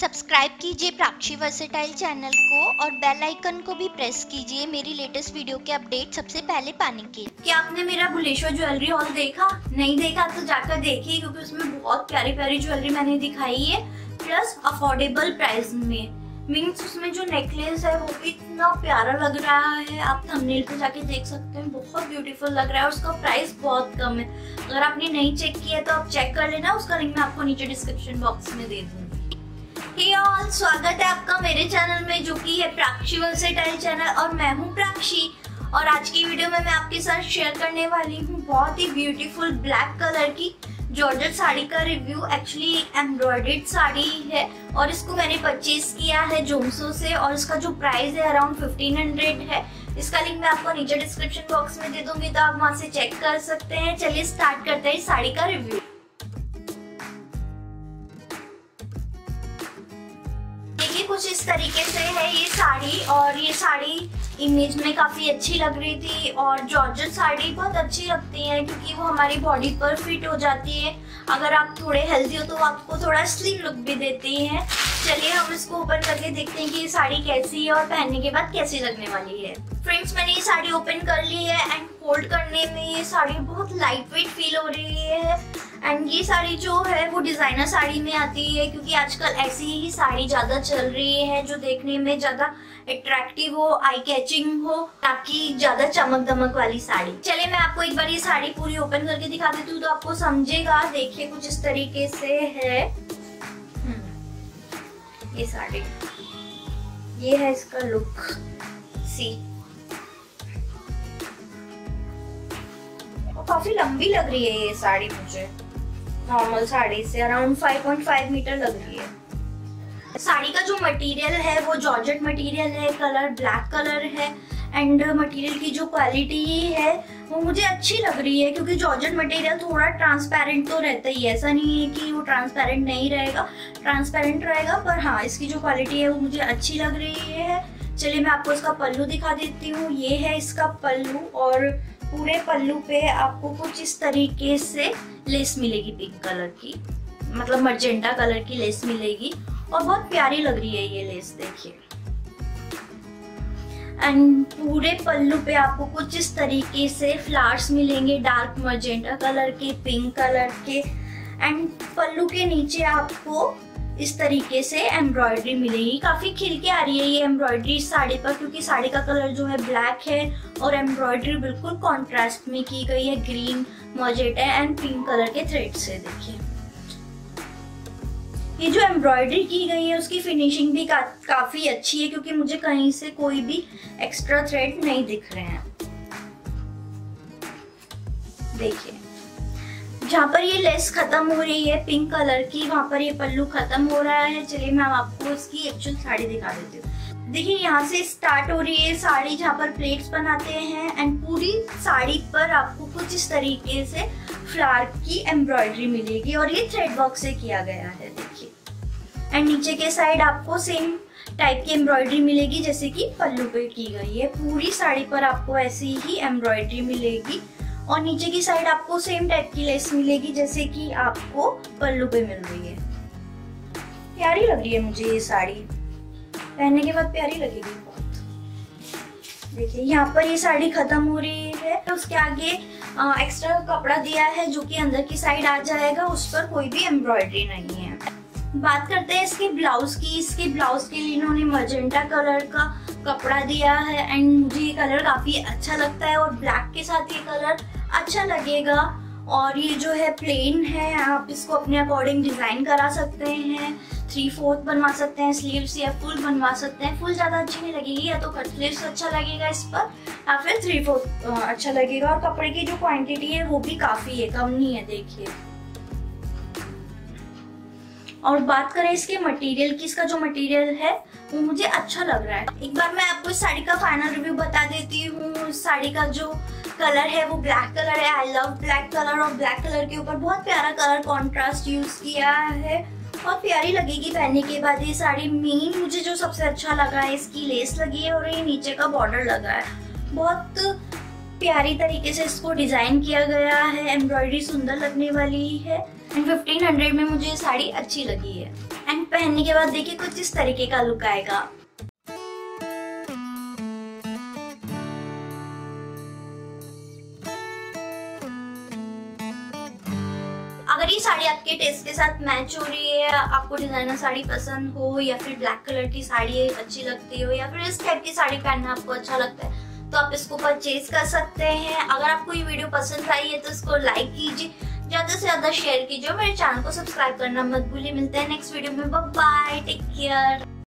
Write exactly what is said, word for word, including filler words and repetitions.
Subscribe कीजिए प्राक्षी versatile channel को और बेल आइकन को भी प्रेस कीजिए मेरी लेटेस्ट वीडियो के अपडेट सबसे पहले पाने के। क्या आपने मेरा भुलेश्वर ज्वेलरी हॉल देखा? नहीं देखा तो जाकर देखिए, क्योंकि उसमें बहुत प्यारी प्यारी ज्वेलरी मैंने दिखाई है, प्लस अफोर्डेबल प्राइस में। मीन्स उसमें जो नेकलेस है वो भी इतना प्यारा लग रहा है, आप थंबनेल पे जाके देख सकते हैं, बहुत ब्यूटीफुल लग रहा है और उसका प्राइस बहुत कम है। अगर आपने नहीं चेक किया तो आप चेक कर लेना, उसका लिंक मैं आपको नीचे डिस्क्रिप्शन बॉक्स में दे दूंगी। हे ऑल, स्वागत है आपका मेरे चैनल में, जो कि है प्राक्षी वर्सेटाइल चैनल, और मैं हूँ प्राक्षी। और आज की वीडियो में मैं आपके साथ शेयर करने वाली हूँ बहुत ही ब्यूटीफुल ब्लैक कलर की जॉर्जेट साड़ी का रिव्यू। एक्चुअली एम्ब्रॉयडर्ड साड़ी है और इसको मैंने परचेज किया है जोमसो से, और इसका जो प्राइस है अराउंड फिफ्टीन हंड्रेड है। इसका लिंक मैं आपको नीचे डिस्क्रिप्शन बॉक्स में दे दूंगी, तो आप वहां से चेक कर सकते हैं। चलिए स्टार्ट करते हैं इस साड़ी का रिव्यू। देखिए कुछ इस तरीके से है ये साड़ी, और ये साड़ी इमेज में काफी अच्छी लग रही थी। और जॉर्जेट साड़ी बहुत अच्छी लगती है क्योंकि वो हमारी बॉडी पर फिट हो जाती है। अगर आप थोड़े हेल्दी हो तो आपको थोड़ा स्लिम लुक भी देती है। चलिए हम इसको ओपन करके देखते हैं कि ये साड़ी कैसी है और पहनने के बाद कैसी लगने वाली है। फ्रेंड्स, मैंने ये साड़ी ओपन कर ली है एंड होल्ड करने में ये साड़ी बहुत लाइट वेट फील हो रही है। एंड ये साड़ी जो है वो डिजाइनर साड़ी में आती है, क्योंकि आजकल ऐसी ही साड़ी ज्यादा चल रही है जो देखने में ज्यादा अट्रैक्टिव हो, आई कैचिंग हो, ताकि ज्यादा चमक दमक वाली साड़ी। चलिए मैं आपको एक बार ये साड़ी पूरी ओपन करके दिखा देती हूँ तो आपको समझेगा। देखिए कुछ इस तरीके से है ये साड़ी, ये है इसका लुक। सी काफी लंबी लग रही है ये साड़ी, मुझे नॉर्मल साड़ी से around five point five metre लग रही है। साड़ी का जो मटेरियल है वो जॉर्जेट मटेरियल है, कलर ब्लैक कलर है, एंड मटेरियल की जो क्वालिटी है वो मुझे अच्छी लग रही है, क्योंकि जॉर्जेट मटेरियल थोड़ा ट्रांसपेरेंट तो रहता ही है। ऐसा नहीं है कि वो ट्रांसपेरेंट नहीं रहेगा, ट्रांसपेरेंट रहेगा, पर हाँ इसकी जो क्वालिटी है वो मुझे अच्छी लग रही है। चलिए मैं आपको इसका पल्लू दिखा देती हूँ। ये है इसका पल्लू, और पूरे पल्लू पे आपको कुछ इस तरीके से लेस मिलेगी, पिंक कलर की, मतलब मर्जेंटा कलर की लेस मिलेगी, और बहुत प्यारी लग रही है ये लेस, देखिए। एंड पूरे पल्लू पे आपको कुछ इस तरीके से फ्लावर्स मिलेंगे, डार्क मर्जेंटा कलर के, पिंक कलर के। एंड पल्लू के नीचे आपको इस तरीके से एम्ब्रॉयडरी मिलेगी। काफी खिल के आ रही है ये एम्ब्रॉयडरी साड़ी पर, क्योंकि साड़ी का कलर जो है ब्लैक है और एम्ब्रॉयडरी बिल्कुल कॉन्ट्रास्ट में की गई है, green, magenta and pink colour के थ्रेड से। देखिए ये जो एम्ब्रॉयडरी की गई है उसकी फिनिशिंग भी का, काफी अच्छी है, क्योंकि मुझे कहीं से कोई भी एक्स्ट्रा थ्रेड नहीं दिख रहे हैं। देखिए जहाँ पर ये लेस खत्म हो रही है पिंक कलर की, वहां पर ये पल्लू खत्म हो रहा है। चलिए मैं आपको इसकी एक्चुअल साड़ी दिखा देती हूँ। देखिए यहाँ से स्टार्ट हो रही है साड़ी, जहाँ पर प्लेट्स बनाते हैं, एंड पूरी साड़ी पर आपको कुछ इस तरीके से फ्लावर की एम्ब्रॉयडरी मिलेगी, और ये थ्रेड वर्क से किया गया है। देखिए एंड नीचे के साइड आपको सेम टाइप की एम्ब्रॉयडरी मिलेगी जैसे कि पल्लू पे की गई है। पूरी साड़ी पर आपको ऐसी ही एम्ब्रॉयडरी मिलेगी, और नीचे की साइड आपको सेम टाइप की लेस मिलेगी जैसे कि आपको पल्लू पे मिल रही है। प्यारी लग रही है मुझे ये साड़ी, पहनने के बाद प्यारी लगेगी बहुत। देखिए यहाँ पर ये साड़ी खत्म हो रही है, तो उसके आगे एक्स्ट्रा कपड़ा दिया है जो कि अंदर की साइड आ जाएगा, उस पर कोई भी एम्ब्रॉयडरी नहीं है। बात करते हैं इसके ब्लाउज की। इसके ब्लाउज के लिए इन्होंने मजेंटा कलर का कपड़ा दिया है, एंड मुझे ये कलर काफी अच्छा लगता है, और ब्लैक के साथ ये कलर अच्छा लगेगा। और ये जो है प्लेन है, आप इसको अपने अकॉर्डिंग डिजाइन करा सकते हैं, थ्री फोर्थ बनवा सकते हैं, स्लीव्स या फुल बनवा सकते हैं। फुल ज्यादा अच्छी नहीं लगेगी, या तो कट स्लीव्स अच्छा लगेगा इस पर, या फिर थ्री फोर्थ अच्छा लगेगा। और कपड़े की जो क्वांटिटी है वो भी काफी है, कम नहीं है। देखिए और बात करें इसके मटेरियल की, इसका जो मटेरियल है वो मुझे अच्छा लग रहा है। एक बार मैं आपको इस साड़ी का फाइनल रिव्यू बता देती हूँ। इस साड़ी का जो कलर है वो ब्लैक कलर है। आई लव ब्लैक कलर, और ब्लैक कलर के ऊपर बहुत प्यारा कलर कॉन्ट्रास्ट यूज किया है, बहुत प्यारी लगेगी पहनने के बाद ये साड़ी। मेन मुझे जो सबसे अच्छा लगा है इसकी लेस लगी है, और ये नीचे का बॉर्डर लगा है, बहुत प्यारी तरीके से इसको डिजाइन किया गया है। एम्ब्रॉयडरी सुंदर लगने वाली है। एंड फिफ्टीन हंड्रेड में मुझे ये साड़ी अच्छी लगी है। एंड पहनने के बाद देखिए कुछ इस तरीके का लुक आएगा। अगर ये साड़ी आपके टेस्ट के साथ मैच हो रही है, आपको डिजाइनर साड़ी पसंद हो या फिर ब्लैक कलर की साड़ी अच्छी लगती हो या फिर इस टाइप की साड़ी पहनना आपको अच्छा लगता है, तो आप इसको परचेज कर सकते हैं। अगर आपको ये वीडियो पसंद आई है तो इसको लाइक कीजिए, ज्यादा से ज्यादा शेयर कीजिए, मेरे चैनल को सब्सक्राइब करना मत भूलिए। मिलते हैं नेक्स्ट वीडियो में, बाय बाय, टेक केयर।